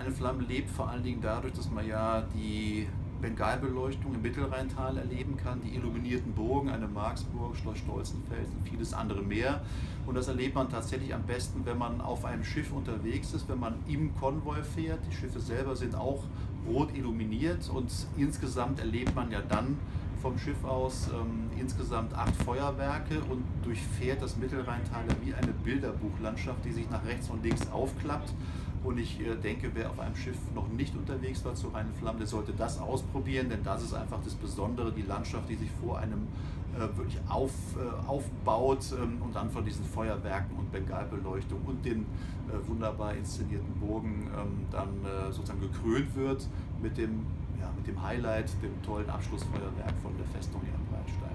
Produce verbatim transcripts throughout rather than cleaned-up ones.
Eine Flamme lebt vor allen Dingen dadurch, dass man ja die Bengalbeleuchtung im Mittelrheintal erleben kann, die illuminierten Burgen, eine Marksburg, Schloss Stolzenfels und vieles andere mehr. Und das erlebt man tatsächlich am besten, wenn man auf einem Schiff unterwegs ist, wenn man im Konvoi fährt. Die Schiffe selber sind auch rot illuminiert und insgesamt erlebt man ja dann vom Schiff aus ähm, insgesamt acht Feuerwerke und durchfährt das Mittelrheintal wie eine Bilderbuchlandschaft, die sich nach rechts und links aufklappt. Und ich äh, denke, wer auf einem Schiff noch nicht unterwegs war zu reinen Flammen, der sollte das ausprobieren, denn das ist einfach das Besondere, die Landschaft, die sich vor einem äh, wirklich auf, äh, aufbaut ähm, und dann von diesen Feuerwerken und Bengalbeleuchtung und den äh, wunderbar inszenierten Burgen ähm, dann äh, sozusagen gekrönt wird mit dem, ja, mit dem Highlight, dem tollen Abschlussfeuerwerk von der Festung hier am Breitstein.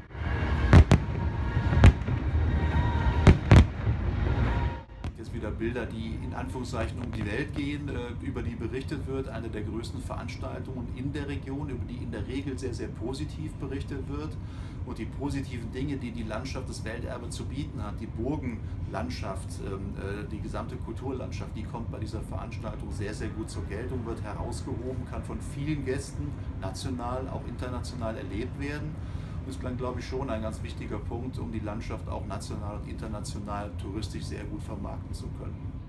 Wieder Bilder, die in Anführungszeichen um die Welt gehen, über die berichtet wird, eine der größten Veranstaltungen in der Region, über die in der Regel sehr, sehr positiv berichtet wird. Und die positiven Dinge, die die Landschaft des Welterbes zu bieten hat, die Burgenlandschaft, die gesamte Kulturlandschaft, die kommt bei dieser Veranstaltung sehr, sehr gut zur Geltung, wird herausgehoben, kann von vielen Gästen national, auch international erlebt werden. Das ist, glaube ich, schon ein ganz wichtiger Punkt, um die Landschaft auch national und international touristisch sehr gut vermarkten zu können.